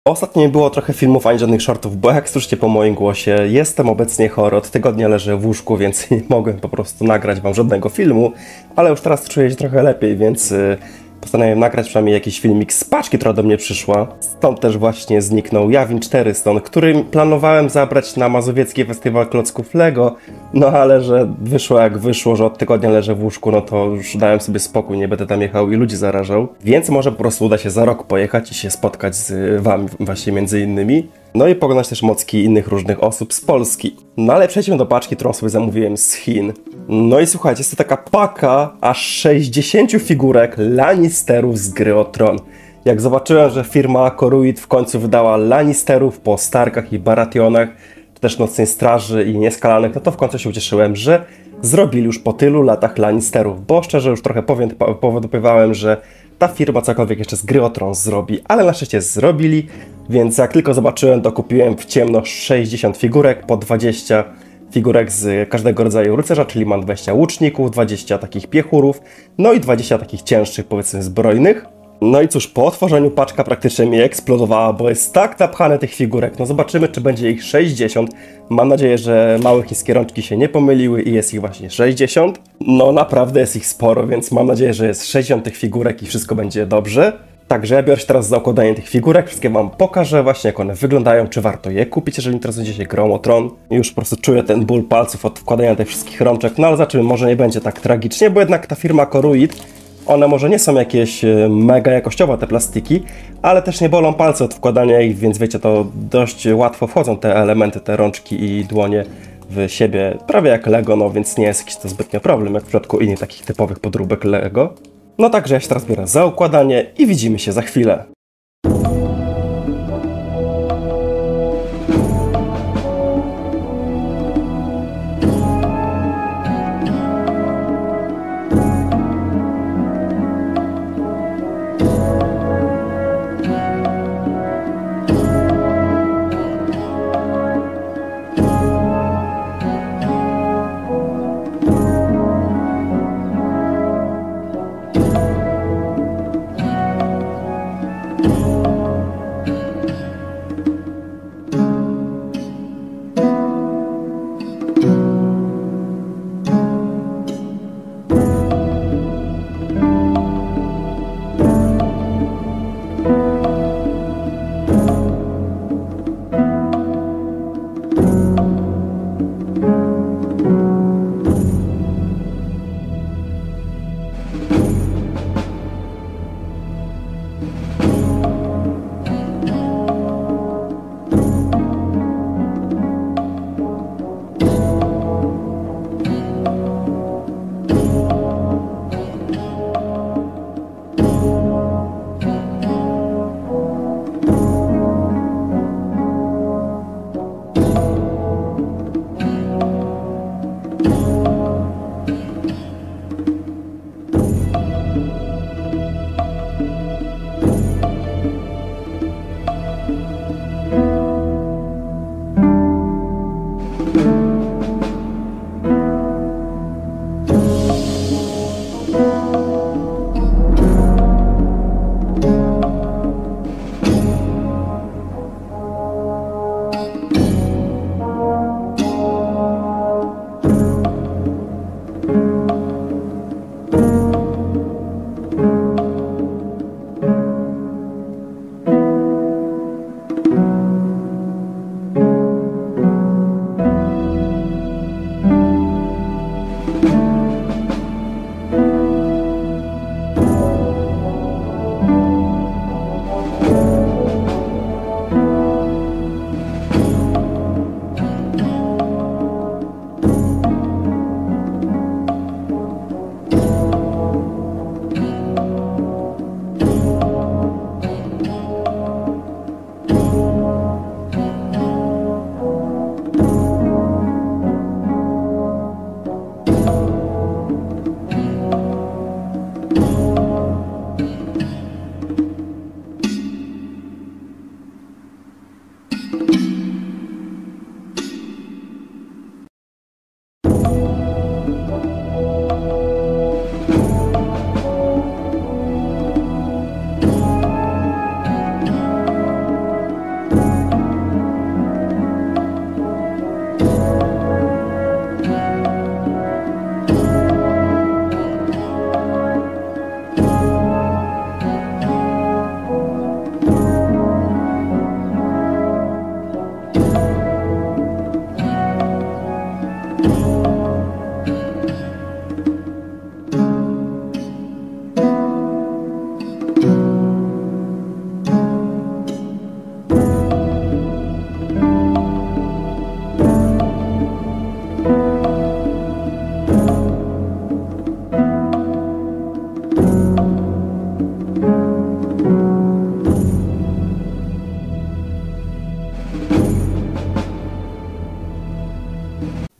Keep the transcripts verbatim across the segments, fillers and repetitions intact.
Ostatnio nie było trochę filmów ani żadnych shortów, bo jak słyszycie po moim głosie, jestem obecnie chory, od tygodnia leżę w łóżku, więc nie mogłem po prostu nagrać wam żadnego filmu, ale już teraz czuję się trochę lepiej, więc yy, postanowiłem nagrać przynajmniej jakiś filmik z paczki, która do mnie przyszła. Stąd też właśnie zniknął Jawin cztery stąd, który planowałem zabrać na Mazowiecki Festiwal Klocków Lego, no ale że wyszło jak wyszło, że od tygodnia leżę w łóżku, no to już dałem sobie spokój, nie będę tam jechał i ludzi zarażał. Więc może po prostu uda się za rok pojechać i się spotkać z wami właśnie między innymi. No i poglądać też mocki innych różnych osób z Polski. No ale przejdźmy do paczki, którą sobie zamówiłem z Chin. No i słuchajcie, jest to taka paka aż sześćdziesięciu figurek Lannisterów z gry o Tron. Jak zobaczyłem, że firma Koruit w końcu wydała Lannisterów po Starkach i Baratheonach, czy też Nocnej Straży i Nieskalanych, no to w końcu się ucieszyłem, że zrobili już po tylu latach Lannisterów, bo szczerze już trochę powodopywałem, że ta firma cokolwiek jeszcze z gry o Tron zrobi, ale na szczęście zrobili, więc jak tylko zobaczyłem, to kupiłem w ciemno sześćdziesiąt figurek, po dwadzieścia figurek z każdego rodzaju rycerza, czyli mam dwadzieścia łuczników, dwadzieścia takich piechurów, no i dwadzieścia takich cięższych, powiedzmy, zbrojnych. No i cóż, po otworzeniu paczka praktycznie mi eksplodowała, bo jest tak napchane tych figurek. No zobaczymy, czy będzie ich sześćdziesiąt. Mam nadzieję, że małe chińskie rączki się nie pomyliły i jest ich właśnie sześćdziesiąt. No naprawdę jest ich sporo, więc mam nadzieję, że jest sześćdziesiąt tych figurek i wszystko będzie dobrze. Także ja biorę się teraz za układanie tych figurek, wszystkie wam pokażę właśnie, jak one wyglądają, czy warto je kupić, jeżeli interesujecie się grą o Tron. Już po prostu czuję ten ból palców od wkładania tych wszystkich rączek, no ale zobaczymy, może nie będzie tak tragicznie, bo jednak ta firma Koruit, one może nie są jakieś mega jakościowe te plastiki, ale też nie bolą palce od wkładania ich, więc wiecie, to dość łatwo wchodzą te elementy, te rączki i dłonie w siebie, prawie jak Lego, no więc nie jest jakiś to zbytnio problem, jak w przypadku innych takich typowych podróbek Lego. No także ja się teraz biorę za układanie i widzimy się za chwilę.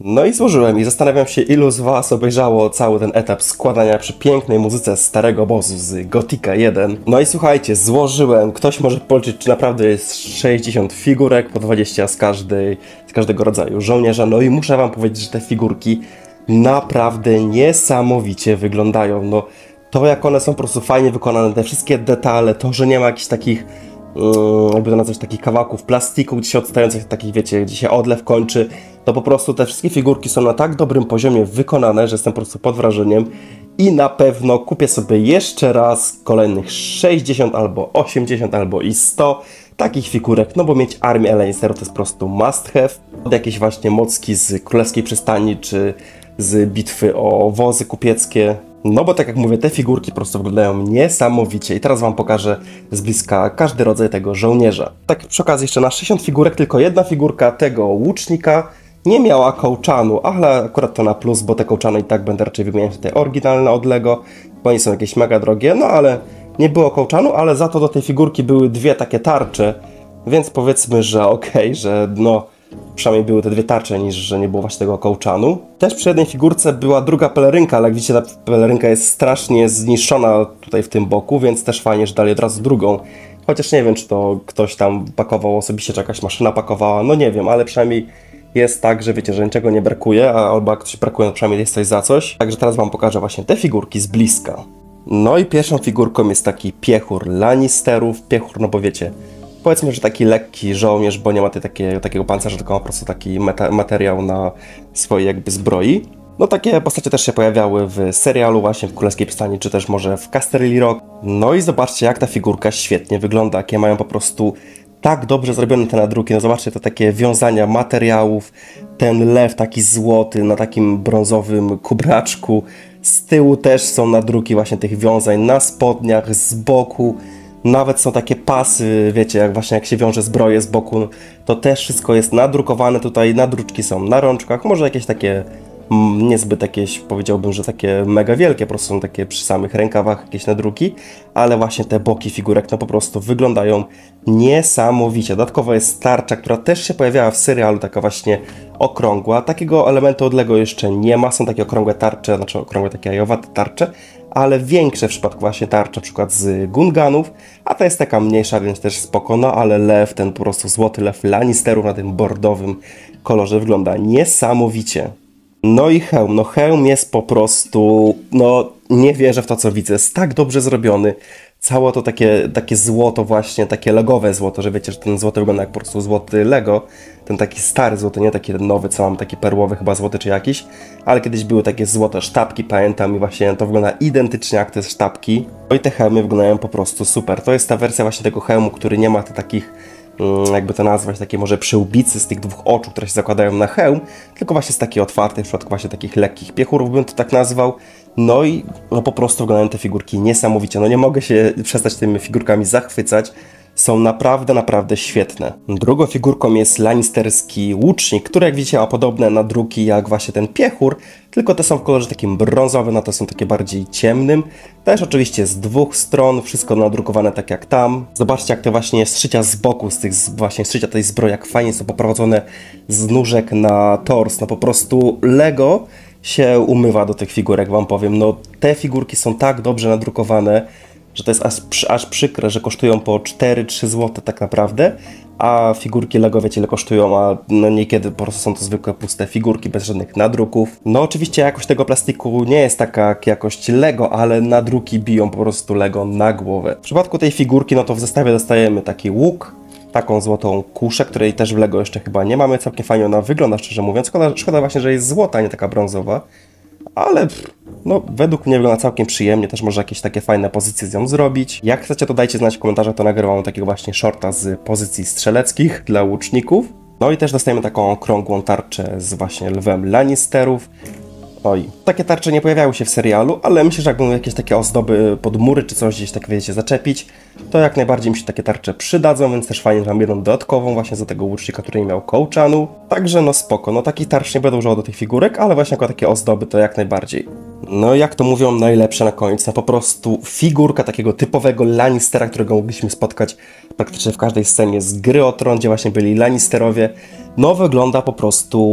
No i złożyłem i zastanawiam się, ilu z was obejrzało cały ten etap składania przy pięknej muzyce starego obozu z Gothica jeden. No i słuchajcie, złożyłem, ktoś może policzyć, czy naprawdę jest sześćdziesiąt figurek, po dwadzieścia z każdej, z każdego rodzaju żołnierza. No i muszę wam powiedzieć, że te figurki naprawdę niesamowicie wyglądają. No to jak one są po prostu fajnie wykonane, te wszystkie detale, to, że nie ma jakichś takich, jakby to nazwać, takich kawałków plastiku gdzieś odstających, takich wiecie, gdzie się odlew kończy, to po prostu te wszystkie figurki są na tak dobrym poziomie wykonane, że jestem po prostu pod wrażeniem i na pewno kupię sobie jeszcze raz kolejnych sześćdziesiąt albo osiemdziesiąt albo i sto takich figurek, no bo mieć armię Lannisterów to jest po prostu must have. Od jakieś właśnie mocki z Królewskiej Przystani czy z bitwy o wozy kupieckie. No bo tak jak mówię, te figurki po prostu wyglądają niesamowicie i teraz wam pokażę z bliska każdy rodzaj tego żołnierza. Tak przy okazji jeszcze na sześćdziesiąt figurek tylko jedna figurka tego łucznika nie miała kołczanu, ale akurat to na plus, bo te kołczany i tak będę raczej wymieniać te oryginalne od Lego, bo oni są jakieś mega drogie, no ale nie było kołczanu, ale za to do tej figurki były dwie takie tarcze, więc powiedzmy, że okej, okay, że no przynajmniej były te dwie tarcze, niż że nie było właśnie tego kołczanu. Też przy jednej figurce była druga pelerynka, ale jak widzicie, ta pelerynka jest strasznie zniszczona tutaj w tym boku, więc też fajnie, że dali od razu drugą. Chociaż nie wiem, czy to ktoś tam pakował osobiście, czy jakaś maszyna pakowała, no nie wiem, ale przynajmniej jest tak, że wiecie, że niczego nie brakuje, a albo jak coś brakuje, to przynajmniej jest coś za coś. Także teraz wam pokażę właśnie te figurki z bliska. No i pierwszą figurką jest taki piechur Lannisterów, piechur, no bo wiecie, powiedzmy, że taki lekki żołnierz, bo nie ma tej, takie, takiego pancerza, tylko ma po prostu taki meta, materiał na swojej jakby zbroi. No takie postacie też się pojawiały w serialu właśnie w Królewskiej Przystani, czy też może w Casterly Rock. No i zobaczcie, jak ta figurka świetnie wygląda, jakie mają po prostu tak dobrze zrobione te nadruki. No zobaczcie, to takie wiązania materiałów, ten lew taki złoty na takim brązowym kubraczku. Z tyłu też są nadruki właśnie tych wiązań na spodniach, z boku. Nawet są takie pasy, wiecie, jak właśnie jak się wiąże zbroję z boku, to też wszystko jest nadrukowane tutaj, nadruczki są na rączkach, może jakieś takie mm, niezbyt jakieś, powiedziałbym, że takie mega wielkie, po prostu są takie przy samych rękawach jakieś nadruki, ale właśnie te boki figurek no po prostu wyglądają niesamowicie. Dodatkowo jest tarcza, która też się pojawiała w serialu, taka właśnie okrągła. Takiego elementu od Lego jeszcze nie ma, są takie okrągłe tarcze, znaczy okrągłe takie jajowate tarcze, ale większe w przypadku właśnie tarczy, na przykład z Gunganów, a ta jest taka mniejsza, więc też spoko, no ale lew, ten po prostu złoty lew Lannisterów na tym bordowym kolorze wygląda niesamowicie. No i hełm, no hełm jest po prostu, no nie wierzę w to, co widzę, jest tak dobrze zrobiony. Całe to takie, takie złoto właśnie, takie legowe złoto, że wiecie, że ten złoty wygląda jak po prostu złoty Lego. Ten taki stary złoty, nie taki nowy, co mam, taki perłowy chyba złoty czy jakiś. Ale kiedyś były takie złote sztabki, pamiętam, i właśnie to wygląda identycznie jak te sztabki. No i te hełmy wyglądają po prostu super. To jest ta wersja właśnie tego hełmu, który nie ma tych takich, jakby to nazwać, takie może przyłbicy z tych dwóch oczu, które się zakładają na hełm, tylko właśnie z takiej otwartej, w przypadku właśnie takich lekkich piechurów bym to tak nazwał. No i no po prostu wyglądają te figurki niesamowicie. No nie mogę się przestać tymi figurkami zachwycać. Są naprawdę, naprawdę świetne. Drugą figurką jest lannisterski łucznik, który jak widzicie ma podobne nadruki jak właśnie ten piechur, tylko te są w kolorze takim brązowym, a te są takie bardziej ciemnym. Też oczywiście z dwóch stron, wszystko nadrukowane tak jak tam. Zobaczcie, jak te właśnie strzycia z boku, z tych właśnie strzycia tej zbroi, jak fajnie są poprowadzone z nóżek na tors. No po prostu Lego się umywa do tych figurek, wam powiem. No te figurki są tak dobrze nadrukowane, że to jest aż, aż przykre, że kosztują po cztery trzy złote tak naprawdę, a figurki Lego wiecie ile kosztują, a no niekiedy po prostu są to zwykłe puste figurki bez żadnych nadruków. No oczywiście jakość tego plastiku nie jest taka jak jakość Lego, ale nadruki biją po prostu Lego na głowę. W przypadku tej figurki, no to w zestawie dostajemy taki łuk, taką złotą kuszę, której też w Lego jeszcze chyba nie mamy. Całkiem fajnie ona wygląda, szczerze mówiąc. Szkoda, szkoda właśnie, że jest złota, a nie taka brązowa. Ale no, według mnie wygląda całkiem przyjemnie. Też może jakieś takie fajne pozycje z nią zrobić. Jak chcecie, to dajcie znać w komentarzach, to nagrywam takiego właśnie shorta z pozycji strzeleckich dla łuczników. No i też dostajemy taką okrągłą tarczę z właśnie lwem Lannisterów. Oj, takie tarcze nie pojawiały się w serialu, ale myślę, że jak będą jakieś takie ozdoby pod mury czy coś gdzieś tak, wiecie, zaczepić, to jak najbardziej mi się takie tarcze przydadzą, więc też fajnie, że mam jedną dodatkową właśnie za tego łucznika, który nie miał kołczanu. Także no spoko, no takich tarcz nie będę używał do tych figurek, ale właśnie jako takie ozdoby to jak najbardziej. No jak to mówią, najlepsze na koniec, no po prostu figurka takiego typowego Lannistera, którego mogliśmy spotkać praktycznie w każdej scenie z Gry o Tron, gdzie właśnie byli Lannisterowie. No wygląda po prostu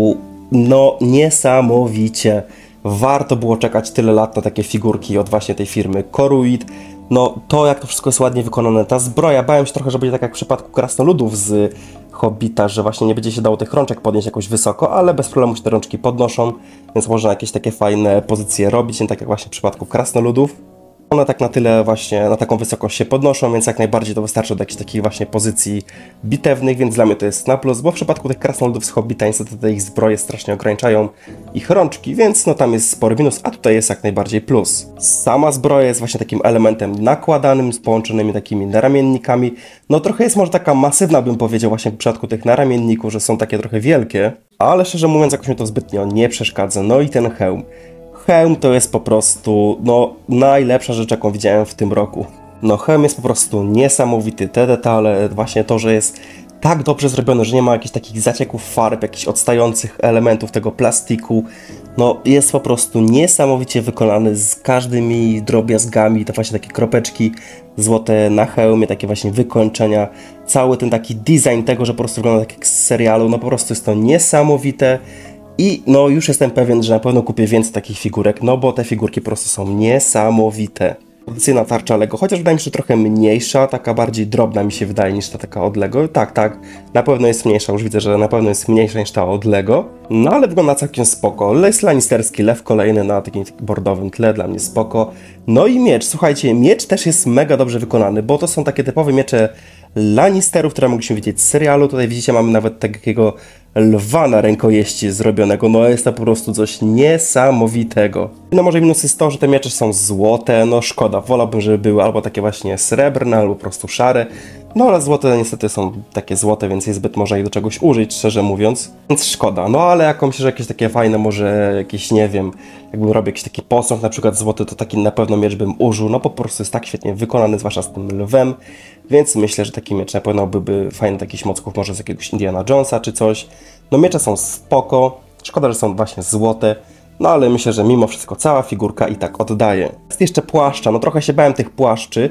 no niesamowicie. Warto było czekać tyle lat na takie figurki od właśnie tej firmy Koruid. No to jak to wszystko jest ładnie wykonane, ta zbroja, bałem się trochę, że będzie tak jak w przypadku krasnoludów z Hobbita, że właśnie nie będzie się dało tych rączek podnieść jakoś wysoko, ale bez problemu się te rączki podnoszą, więc można jakieś takie fajne pozycje robić, nie tak jak właśnie w przypadku krasnoludów. One tak na tyle właśnie, na taką wysokość się podnoszą, więc jak najbardziej to wystarczy do jakichś takich właśnie pozycji bitewnych, więc dla mnie to jest na plus, bo w przypadku tych krasnoludów z Hobbita niestety te ich zbroje strasznie ograniczają ich rączki, więc no tam jest spory minus, a tutaj jest jak najbardziej plus. Sama zbroja jest właśnie takim elementem nakładanym, z połączonymi takimi naramiennikami, no trochę jest może taka masywna, bym powiedział, właśnie w przypadku tych naramienników, że są takie trochę wielkie, ale szczerze mówiąc jakoś mi to zbytnio nie przeszkadza. No i ten hełm. Hełm to jest po prostu, no, najlepsza rzecz, jaką widziałem w tym roku. No, hełm jest po prostu niesamowity, te detale, właśnie to, że jest tak dobrze zrobione, że nie ma jakichś takich zacieków farb, jakichś odstających elementów tego plastiku. No, jest po prostu niesamowicie wykonany z każdymi drobiazgami, to właśnie takie kropeczki złote na hełmie, takie właśnie wykończenia. Cały ten taki design tego, że po prostu wygląda tak jak z serialu, no po prostu jest to niesamowite. I no już jestem pewien, że na pewno kupię więcej takich figurek, no bo te figurki po prostu są niesamowite. Tradycyjna tarcza Lego, chociaż wydaje mi się, że trochę mniejsza, taka bardziej drobna mi się wydaje niż ta taka od Lego. Tak, tak, na pewno jest mniejsza, już widzę, że na pewno jest mniejsza niż ta od Lego. No ale wygląda całkiem spoko. Les Lannisterski, lew kolejny na takim bordowym tle, dla mnie spoko. No i miecz, słuchajcie, miecz też jest mega dobrze wykonany, bo to są takie typowe miecze Lannisterów, które mogliśmy widzieć z serialu. Tutaj widzicie, mamy nawet takiego lwa na rękojeści zrobionego, no jest to po prostu coś niesamowitego. No może minus jest to, że te miecze są złote, no szkoda, wolałbym, żeby były albo takie właśnie srebrne, albo po prostu szare. No ale złote niestety są takie złote, więc jest zbyt można ich do czegoś użyć, szczerze mówiąc. Więc szkoda, no ale jak myślę, że jakieś takie fajne, może jakieś, nie wiem, jakbym robił jakiś taki posąg, na przykład złoty, to taki na pewno miecz bym użył, no po prostu jest tak świetnie wykonany, zwłaszcza z tym lwem. Więc myślę, że taki miecz na pewno byłby fajny, takich mocków, może z jakiegoś Indiana Jonesa czy coś. No miecze są spoko, szkoda, że są właśnie złote, no ale myślę, że mimo wszystko cała figurka i tak oddaje. Jest jeszcze płaszcza, no trochę się bałem tych płaszczy,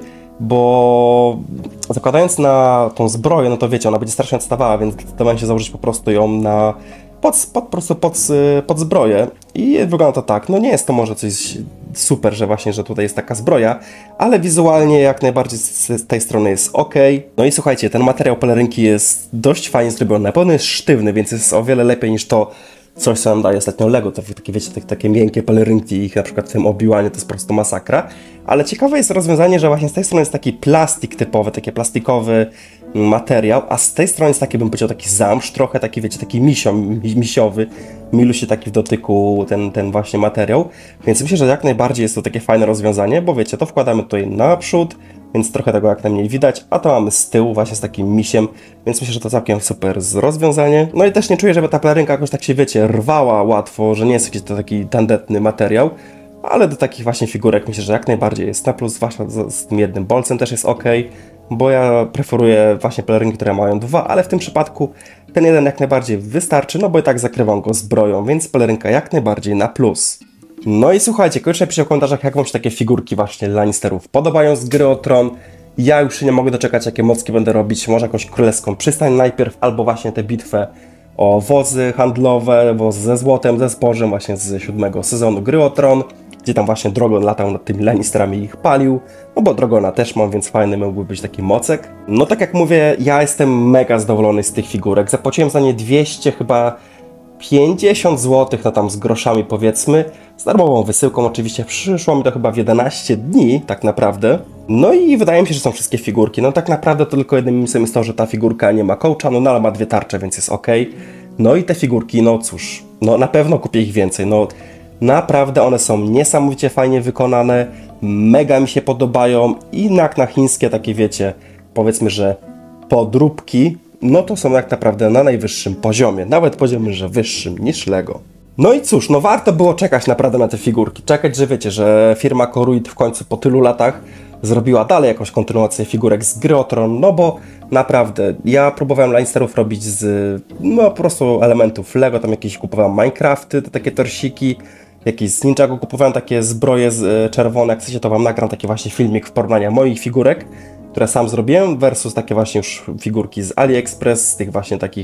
bo zakładając na tą zbroję, no to wiecie, ona będzie strasznie odstawała, więc zdecydowałem się założyć po prostu ją na pod, pod, po prostu pod, pod zbroję i wygląda to tak, no nie jest to może coś super, że właśnie, że tutaj jest taka zbroja, ale wizualnie jak najbardziej z tej strony jest ok. No i słuchajcie, ten materiał pelerynki jest dość fajnie zrobiony, na pewno jest sztywny, więc jest o wiele lepiej niż to coś, co nam daje ostatnio Lego, to takie, wiecie, takie, takie miękkie pelerynki, ich na przykład w tym Obi-Wanie to jest po prostu masakra. Ale ciekawe jest rozwiązanie, że właśnie z tej strony jest taki plastik typowy, taki plastikowy materiał, a z tej strony jest taki, bym powiedział, taki zamsz, trochę taki, wiecie, taki misio, misiowy, milusi taki w dotyku ten, ten właśnie materiał. Więc myślę, że jak najbardziej jest to takie fajne rozwiązanie, bo wiecie, to wkładamy tutaj naprzód, więc trochę tego jak najmniej widać, a to mamy z tyłu właśnie z takim misiem, więc myślę, że to całkiem super z rozwiązanie. No i też nie czuję, żeby ta pelerynka jakoś tak się, wiecie, rwała łatwo, że nie jest jakiś to taki tandetny materiał, ale do takich właśnie figurek myślę, że jak najbardziej jest na plus, zwłaszcza z, z tym jednym bolcem też jest ok, bo ja preferuję właśnie pelerynki, które mają dwa, ale w tym przypadku ten jeden jak najbardziej wystarczy, no bo i tak zakrywam go zbroją, więc pelerynka jak najbardziej na plus. No i słuchajcie, koniecznie napiszcie w komentarzach, jak wam się takie figurki właśnie Lannisterów podobają z gry o Tron. Ja już się nie mogę doczekać, jakie mocki będę robić, może jakąś królewską przystań najpierw, albo właśnie tę bitwę o wozy handlowe, wozy ze złotem, ze zbożem, właśnie z siódmego sezonu gry o Tron, gdzie tam właśnie Drogon latał nad tymi Lannisterami i ich palił, no bo Drogona też mam, więc fajny mógłby być taki mocek. No tak jak mówię, ja jestem mega zadowolony z tych figurek, zapłaciłem za nie dwieście chyba pięćdziesiąt złotych, no tam z groszami powiedzmy, z darmową wysyłką oczywiście, przyszło mi to chyba w jedenaście dni tak naprawdę. No i wydaje mi się, że są wszystkie figurki, no tak naprawdę to tylko jednym minusem jest to, że ta figurka nie ma coacha, no, no ale ma dwie tarcze, więc jest ok. No i te figurki, no cóż, no na pewno kupię ich więcej, no naprawdę one są niesamowicie fajnie wykonane, mega mi się podobają i jak na chińskie takie wiecie, powiedzmy, że podróbki, no to są tak naprawdę na najwyższym poziomie, nawet poziomie, że wyższym niż Lego. No i cóż, no warto było czekać naprawdę na te figurki, czekać, że wiecie, że firma Koruid w końcu po tylu latach zrobiła dalej jakąś kontynuację figurek z gry o Tron, no bo naprawdę, ja próbowałem Lannisterów robić z, no po prostu elementów Lego, tam jakieś kupowałem Minecrafty, te takie torsiki, jakieś z Ninjago kupowałem takie zbroje z, czerwone, jak chcecie to wam nagram taki właśnie filmik w porównaniu moich figurek, które sam zrobiłem, versus takie właśnie już figurki z AliExpress, z tych właśnie takich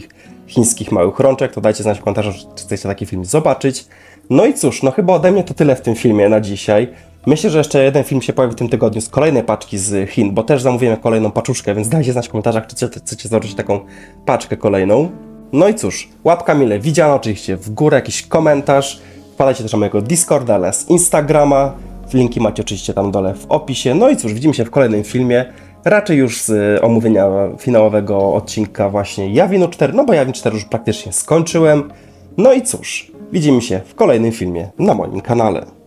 chińskich małych rączek, to dajcie znać w komentarzach, czy chcecie taki film zobaczyć. No i cóż, no chyba ode mnie to tyle w tym filmie na dzisiaj. Myślę, że jeszcze jeden film się pojawi w tym tygodniu z kolejnej paczki z Chin, bo też zamówiłem kolejną paczuszkę, więc dajcie znać w komentarzach, czy chcecie zobaczyć taką paczkę kolejną. No i cóż, łapka mile widziana oczywiście w górę, jakiś komentarz. Wpadajcie też na mojego Discorda oraz Instagrama. Linki macie oczywiście tam dole w opisie. No i cóż, widzimy się w kolejnym filmie. Raczej już z omówienia finałowego odcinka właśnie Yavin cztery, no bo Yavin cztery już praktycznie skończyłem. No i cóż, widzimy się w kolejnym filmie na moim kanale.